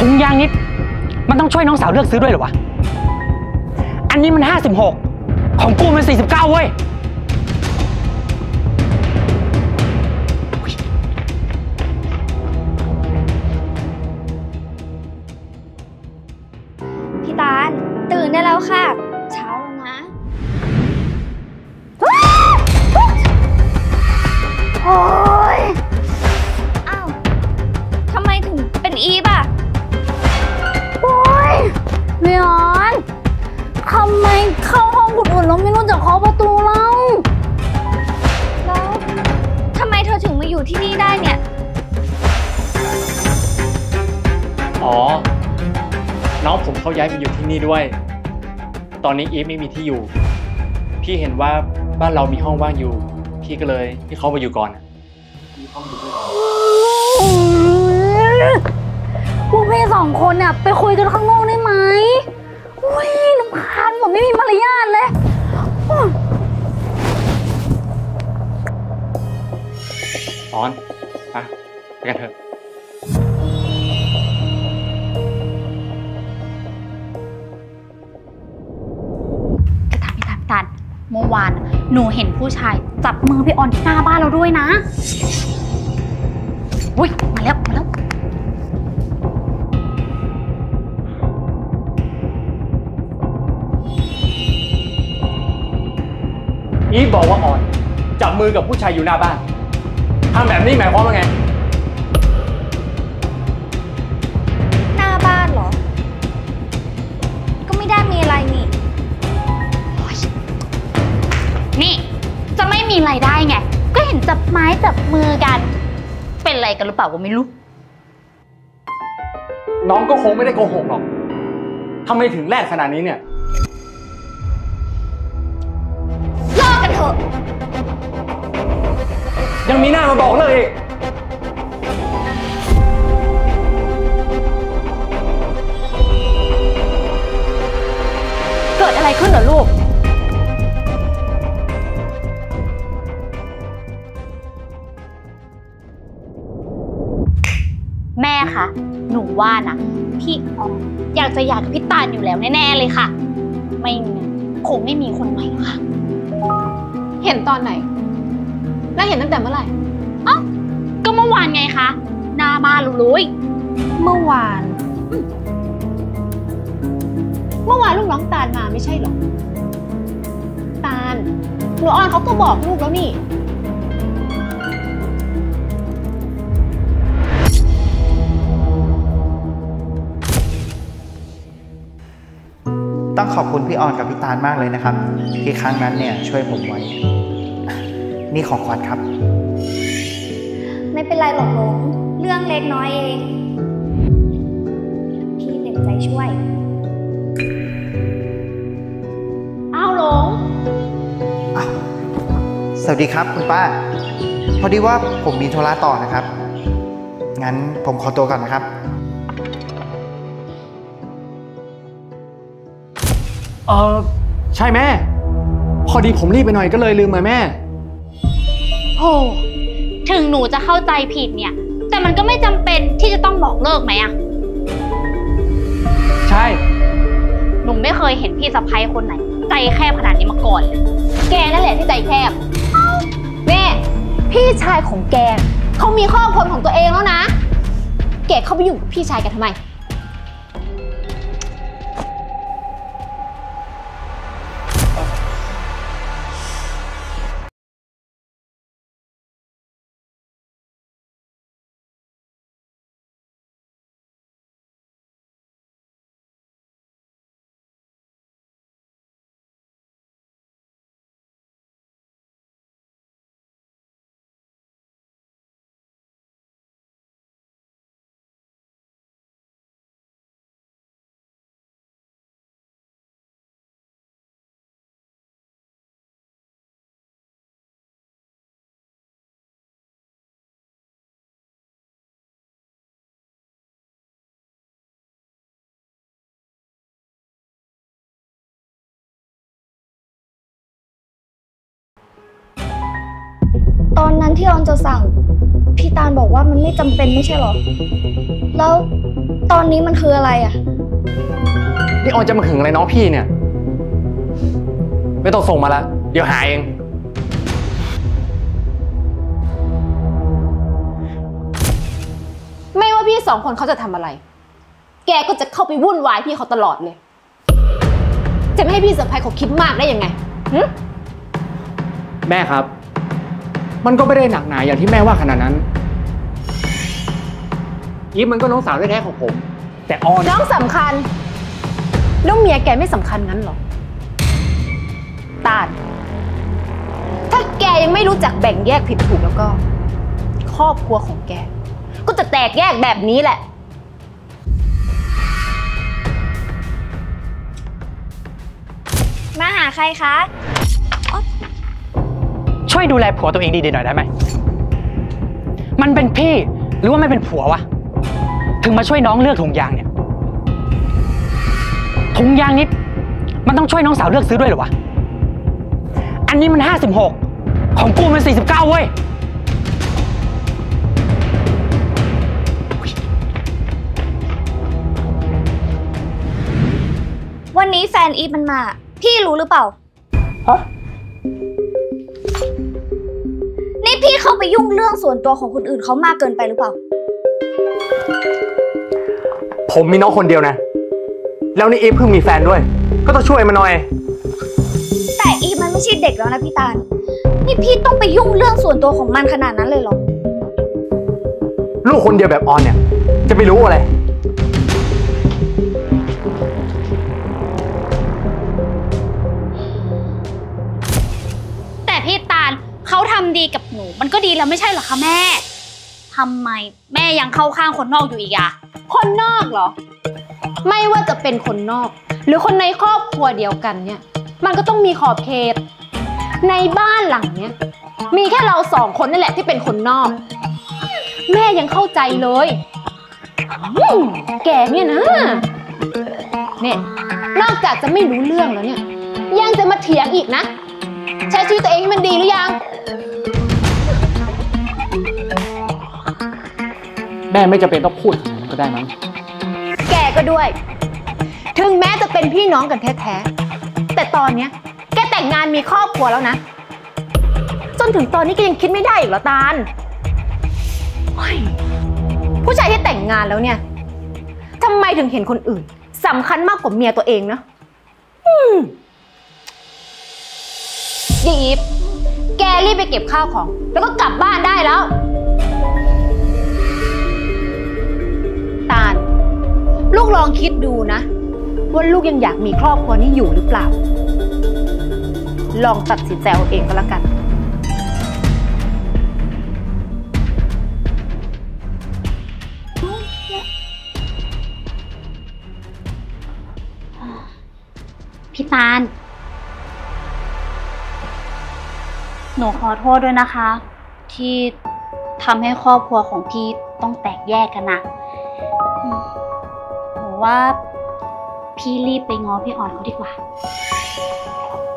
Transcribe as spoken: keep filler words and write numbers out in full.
ถุงยางนิดมันต้องช่วยน้องสาวเลือกซื้อด้วยเหรอวะอันนี้มันห้าสิบหกของกูมันสี่สิบเก้าเว้ยพี่ตาลตื่นได้แล้วค่ะเช้าแล้วนะโอ๊ยอ้าวทำไมถึงเป็นอีฟอ่ะโอ๊ยเมียนทำไมเข้าห้องคนอื่นแล้วไม่รู้จักเคาะประตูเราแล้วทำไมเธอถึงมาอยู่ที่นี่ได้เนี่ยอ๋อน้องผมเขาย้ายมาอยู่ที่นี่ด้วยตอนนี้อีฟไม่มีที่อยู่พี่เห็นว่าบ้านเรามีห้องว่างอยู่พี่ก็เลยที่เขามาอยู่ก่อนมีห้องอยู่ด้วยพวกพี่สองคนเนี่ยไปคุยกันข้างนอกได้ไหมอุ้ยน้ำคาญหมดไม่มีมารยาทเลยตอนไปไปกันเถอะพี่ตาลเมื่อวานหนูเห็นผู้ชายจับมือพี่ออนที่หน้าบ้านเราด้วยนะอุ้ยมาแล้วมาแล้วอีฟบอกว่าออนจับมือกับผู้ชายอยู่หน้าบ้านทำแบบนี้หมายความว่าไงหน้าบ้านเหรอก็ไม่ได้มีอะไรนี่นี่จะไม่มีอะไรได้ไงก็เห็นจับไม้จับมือกันเป็นอะไรกันหรือเปล่าก็ไม่รู้น้องก็คงไม่ได้โกหกหรอกทำไมถึงแรดขนาดนี้เนี่ยเลิกกันเถอะยังมีหน้ามาบอกเลิกอีกเกิดอะไรขึ้นเหรอลูกแม่คะหนูว่านะพี่ออมอยากจะอยากกับพี่ตาลอยู่แล้วแน่ๆเลยค่ะไม่งั้นคงไม่มีคนใหม่หรอกค่ะเห็นตอนไหนแล้วเห็นตั้งแต่เมื่อไหร่เอ้าก็เมื่อวานไงคะหน้าบ้านรู้ยเมื่อวานเมื่อวานลูกน้องตาลมาไม่ใช่หรอตาลหนูออนเขาก็บอกลูกแล้วนี่ต้องขอบคุณพี่ออนกับพี่ตาลมากเลยนะครับที่ครั้งนั้นเนี่ยช่วยผมไว้นี่ของขวัญครับไม่เป็นไรหรอกหลงเรื่องเล็กน้อยเองพี่เต็มใจช่วยอ้าวหลงสวัสดีครับคุณป้าพอดีว่าผมมีธุระต่อนะครับงั้นผมขอตัวก่อนนะครับเออใช่แม่พอดีผมรีบไปหน่อยก็เลยลืมมาแม่โหถึงหนูจะเข้าใจผิดเนี่ยแต่มันก็ไม่จำเป็นที่จะต้องบอกเลิกไหมอะใช่หนูไม่เคยเห็นพี่สะใภ้คนไหนใจแคบขนาดนี้มาก่อนเลยแกนั่นแหละที่ใจแคบแม่พี่ชายของแกเขามีครอบครัวของตัวเองแล้วนะแกเข้าไปอยู่กับพี่ชายแกทำไมตอนนั้นที่ออนจะสั่งพี่ตาลบอกว่ามันไม่จำเป็นไม่ใช่หรอแล้วตอนนี้มันคืออะไรอะนี่ออนจะมาหึงอะไรน้องพี่เนี่ย ไม่ต้องส่งมาละเดี๋ยวหาเองไม่ว่าพี่สองคนเขาจะทำอะไร แกก็จะเข้าไปวุ่นวายพี่เขาตลอดเลย จะไม่ให้พี่สะใภ้เขาคิดมากได้ยังไงหึแม่ครับ มันก็ไม่ได้หนักหนาอย่างที่แม่ว่าขนาดนั้นอีฟมันก็น้องสาวแท้ๆของผม แต่ออนน้องสำคัญแล้วเมียแกไม่สำคัญงั้นหรอตาลถ้าแกยังไม่รู้จักแบ่งแยกผิดถูกแล้วก็ ครอบครัวของแกก็จะแตกแยกแบบนี้แหละมาหาใครคะช่วยดูแลผัวตัวเองดีๆหน่อยได้ไหม มันเป็นพี่หรือว่าไม่เป็นผัววะ ถึงมาช่วยน้องเลือกถุงยางเนี่ย ถุงยางนี้มันต้องช่วยน้องสาวเลือกซื้อด้วยเหรอวะ อันนี้มันห้าสิบหกของกูมันสี่สิบเก้าเว้ยวันนี้แฟนอีฟมันมา พี่รู้หรือเปล่าฮะนี่พี่เข้าไปยุ่งเรื่องส่วนตัวของคนอื่นเขามากเกินไปหรือเปล่าผมมีน้องคนเดียวนะ แล้วนี่อีฟเพิ่งมีแฟนด้วย ก็ต้องช่วยมันหน่อยแต่อีฟมันไม่ใช่เด็กแล้วนะพี่ตาล นี่พี่ต้องไปยุ่งเรื่องส่วนตัวของมันขนาดนั้นเลยเหรอลูกคนเดียวแบบออนเนี่ย จะไปรู้อะไรแต่พี่ตาลเขาทำดีกับหนูมันก็ดีแล้วไม่ใช่เหรอคะแม่ทำไมแม่ยังเข้าข้างคนนอกอยู่อีกอะคนนอกเหรอ ไม่ว่าจะเป็นคนนอก หรือคนในครอบครัวเดียวกันเนี่ย มันก็ต้องมีขอบเขต ในบ้านหลังเนี้ยมีแค่เราสองคนนั่นแหละที่เป็นคนนอก แม่ยังเข้าใจเลยอืมแกเนี่ยนะเนี่ยนอกจากจะไม่รู้เรื่องแล้วเนี่ย ยังจะมาเถียงอีกนะ ใช้ชีวิตตัวเองให้มันดีหรือยังแม่ไม่จำเป็นต้องพูดขนาดนั้นก็ได้มั้งแกก็ด้วย ถึงแม้จะเป็นพี่น้องกันแท้ๆ แต่ตอนเนี้ยแกแต่งงานมีครอบครัวแล้วนะ จนถึงตอนนี้แกยังคิดไม่ได้อีกเหรอตาลเฮ้ยผู้ชายที่แต่งงานแล้วเนี่ยทำไมถึงเห็นคนอื่นสำคัญมากกว่าเมียตัวเองนะอืมยีอีฟแกรีบไปเก็บข้าวของ แล้วก็กลับบ้านได้แล้ว ตาล ลูกลองคิดดูนะว่าลูกยังอยากมีครอบครัวนี้อยู่หรือเปล่า ลองตัดสินใจเอาเองก็แล้วกันพี่ตาลหนูขอโทษด้วยนะคะ ที่ทำให้ครอบครัวของพี่ต้องแตกแยกกันนะอืมหนูว่าพี่รีบไปง้อพี่อ่อนเขาดีกว่า